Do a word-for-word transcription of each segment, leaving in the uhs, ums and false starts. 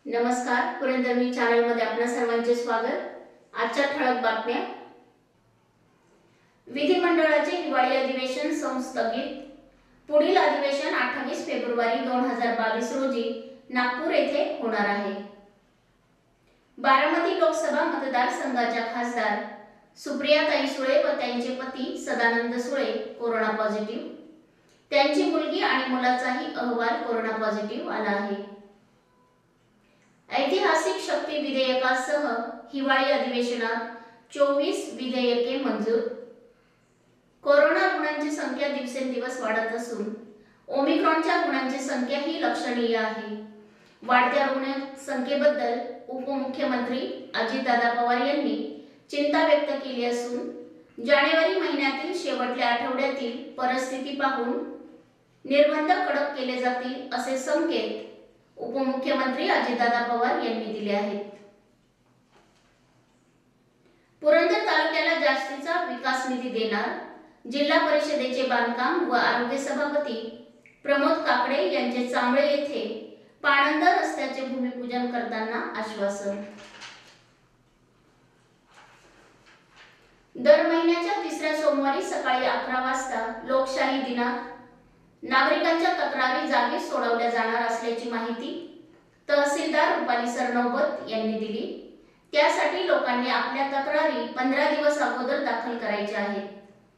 नमस्कार, पुरंदरमी चॅनल मध्ये आपल्या सर्वांचे स्वागत। आजच्या ठळक बातम्या। विधिमंडळाचे हिवाळी अधिवेशन संस्थगित। पुढील अधिवेशन अठ्ठावीस फेब्रुवारी दोन हजार बावीस रोजी नागपूर येथे होणार आहे। बारामती लोकसभा मतदारसंघाच्या खासदार सुप्रियाताई सुळे व त्यांचे पती सदानंद सुळे कोरोना पॉझिटिव्ह। त्यांची मुलगी आणि मुलाचाही अहवाल कोरोना पॉझिटिव्ह आला आहे। ऐतिहासिक शक्ती विधेयकासह हिवाळी अधिवेशनात चोवीस विधेयके मंजूर। कोरोना रुग्णांची संख्या दिवसेंदिवस वाढत असून ओमिक्रॉनच्या रुग्णांची संख्या ही लक्षणीय आहे। वाढत्या रुग्ण संख्येबद्दल उपमुख्यमंत्री अजितदादा पवार यांनी चिंता व्यक्त केली असून जानेवारी महिन्यातील शेवटच्या आठवड्यातील परिस्थिती पाहून निर्बंध कडक केले जातील असे संकेत उपमुख्यमंत्री अजितदादा पवार यांनी दिले आहेत। पुरंदर तालुक्याला जास्तीचा विकास निधी देणार, जिल्हा परिषदेचे बांधकाम व आरोग्य सभापती प्रमोद काकडे यांचे चांबळे येथे पाणंद रस्त्याचे भूमिपूजन करताना आश्वासन। दर महिन्याच्या तिसऱ्या सोमवारी सकाळी अकरा वाजता लोकशाही दिनात नागरिकांच्या तक्रारी जागी सोडवल्या जाणार असल्याची माहिती तहसीलदार रुपाली सरनौबत यांनी दिली। त्यासाठी लोकांनी आपल्या तक्रारी पंधरा दिवस अगोदर दाखल करायच्या आहेत।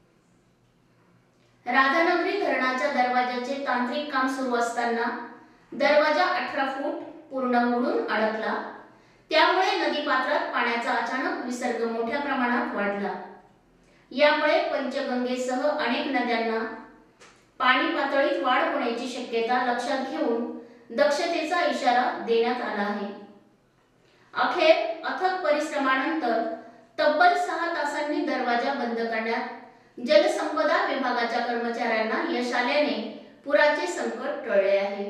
राधानगरी धरणाच्या दरवाजाचे तांत्रिक काम सुरू असताना दरवाजा अठरा फूट पूर्ण बुडून अडकला। त्यामुळे नदीपात्रात पाण्याचा अचानक विसर्ग मोठ्या प्रमाणात वाढला। यामुळे पंचगंगेसह अनेक नद्यांना पाणी पातळीत वाढ होण्याची शक्यता लक्षात घेऊन दक्षतेचा इशारा देण्यात आला आहे। अखेर अथक परिश्रमानंतर तब्बल सहा तासांनी दरवाजा बंद करण्यात जलसंपदा विभागाच्या कर्मचाऱ्यांना यश आल्याने पुराचे संकट टळले आहे।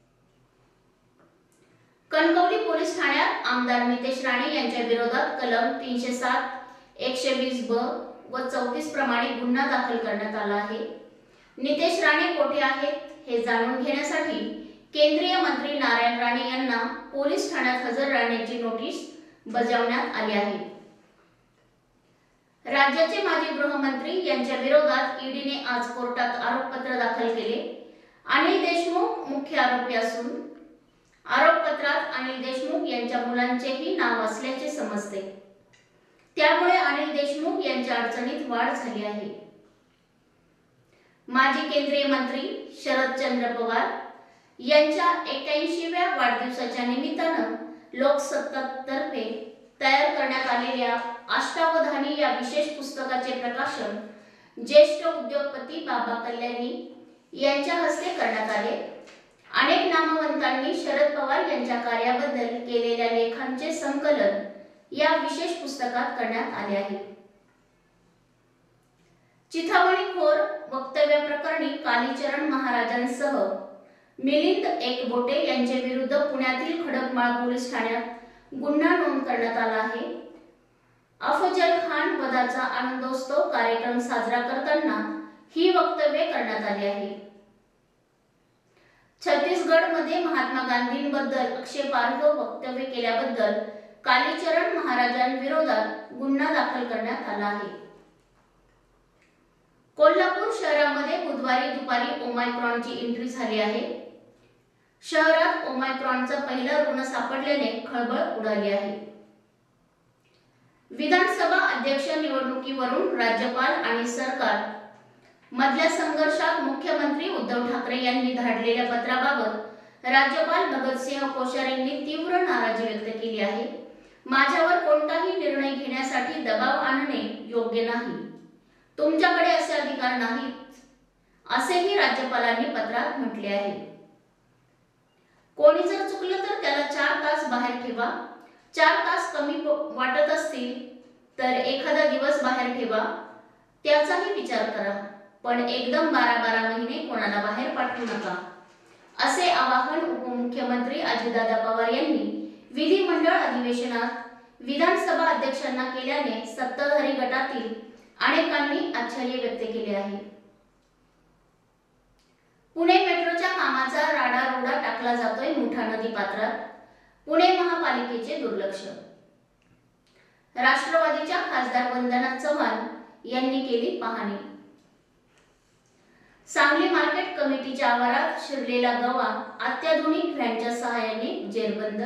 कणकवली पोलीस ठाण्यात आमदार नितेश राणे यांच्या विरोधात कलम तीनशे सात, एकशे वीस ब व चौतीस प्रमाणे गुन्हा दाखल करण्यात आला आहे। नितेश राणे कोठे आहेत हे जाणून घेण्यासाठी केंद्रीय मंत्री नारायण राणे यांना पोलीस ठाण्यात हजर राहण्याची नोटीस बजावण्यात आली आहे। राज्याचे माजी गृहमंत्री यांच्या विरोधात ईडीने आज कोर्टात आरोपपत्र दाखल केले। अनिल देशमुख मुख्य आरोपी असून आरोपपत्रात अनिल देशमुख यांच्या मुलांचेही नाव असल्याचे समजते। त्यामुळे अनिल देशमुख यांच्या अडचणीत वाढ झाली आहे। माजी केंद्रीय मंत्री शरदचंद्र पवार यांच्या एक्क्याऐंशीव्या वाढदिवसाच्या निमित्तानं लोकसत्तातर्फे तयार करण्यात आलेल्या अष्टावधानी या विशेष पुस्तकाचे प्रकाशन ज्येष्ठ उद्योगपती बाबा कल्याणी यांच्या हस्ते करण्यात आले। अनेक नामवंतांनी शरद पवार यांच्या कार्याबद्दल केलेल्या लेखांचे संकलन या विशेष पुस्तकात करण्यात आले आहे। चिथावणीखोर वक्तव्याप्रकरणी कालीचरण महाराजांसह मिलिंद एकबोटे यांच्या विरुद्ध पुण्यातील खडकमाळ पोलीस ठाण्यात गुन्हा नोंद करण्यात आला आहे। अफजल खान वधाचा आनंदोत्सव कार्यक्रम साजरा करताना ही वक्तव्ये करण्यात आली आहे। छत्तीसगडमध्ये महात्मा गांधींबद्दल आक्षेपार्ह वक्तव्य केल्याबद्दल कालीचरण महाराजांविरोधात गुन्हा दाखल करण्यात आला आहे। कोल्हापूर शहरामध्ये बुधवारी दुपारी ओमायक्रॉनची एंट्री झाली आहे। शहरात ओमायक्रॉनचा पहिला रुग्ण सापडल्याने खळबळ उडाली आहे। विधानसभा अध्यक्ष निवडणुकीवरून राज्यपाल आणि सरकार मधल्या संघर्षात मुख्यमंत्री उद्धव ठाकरे यांनी धाडलेल्या पत्राबाबत राज्यपाल भगतसिंह कोश्यारींनी तीव्र नाराजी व्यक्त केली आहे। माझ्यावर कोणताही निर्णय घेण्यासाठी दबाव आणणे योग्य नाही, तुमच्याकडे असे अधिकार नाहीत, असेही राज्यपालांनी पत्रात म्हटले आहे। कोणी जर चुकलं तर त्याला चार तास बाहेर ठेवा, चार तास कमी वाटत असतील तर एखादा दिवस बाहेर ठेवा, त्याचाही विचार करा, पण एकदम बारा बारा महिने कोणाला बाहेर पाठवू नका, असे आवाहन उपमुख्यमंत्री अजितदादा पवार यांनी विधिमंडळ अधिवेशनात विधानसभा अध्यक्षांना केल्याने सत्ताधारी गटातील अनेकांनी आश्चर्य व्यक्त केले आहे। पुणे मेट्रोच्या कामाचा राडारोडा टाकला जातोय मुठा नदी पात्रात। पुणे महापालिकेचे दुर्लक्ष। राष्ट्रवादीच्या खासदार वंदना चव्हाण यांनी केली पाहणी। सांगली मार्केट कमिटीच्या आवारात शिरलेला गवा अत्याधुनिक व्हॅनच्या सहाय्याने जेरबंद।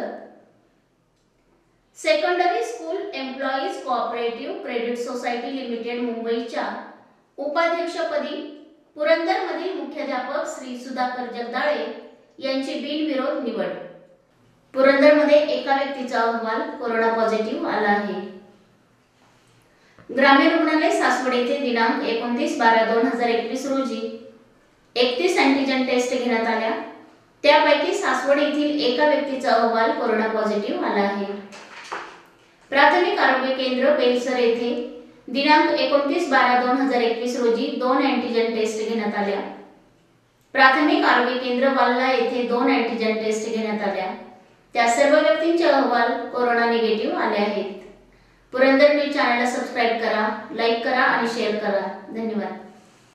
Secondary school employees cooperative credit society limited मुंबईच्या उपाध्यक्षपदी पुरंदरमधील मुख्याध्यापक श्री सुधाकर जगदाळे यांची बिनविरोध निवड। पुरंदरमध्ये एका व्यक्तीचा अहवाल कोरोना पॉझिटिव्ह आला आहे। ग्रामीण रुग्णालय सासवड येथे दिनांक एकोणतीस बारा दोन हजार एकवीस रोजी एकतीस अँटीजन टेस्ट घेण्यात आल्या। त्यापैकी सासवड येथील एका व्यक्तीचा अहवाल कोरोना पॉझिटिव्ह आला आहे। प्राथमिक आरोग्य केंद्र बेलसर येथे दिनांक एकोणतीस बारा दोन हजार एकवीस रोजी दोन अँटीजन टेस्ट घेण्यात आल्या। प्राथमिक आरोग्य केंद्र वाल्ला येथे दोन अँटीजन टेस्ट घेण्यात आल्या। त्या सर्व व्यक्तींचे अहवाल कोरोना निगेटिव्ह आले आहेत। पुरंदर न्यूज चॅनलला सबस्क्राइब करा, लाईक करा आणि शेअर करा। धन्यवाद।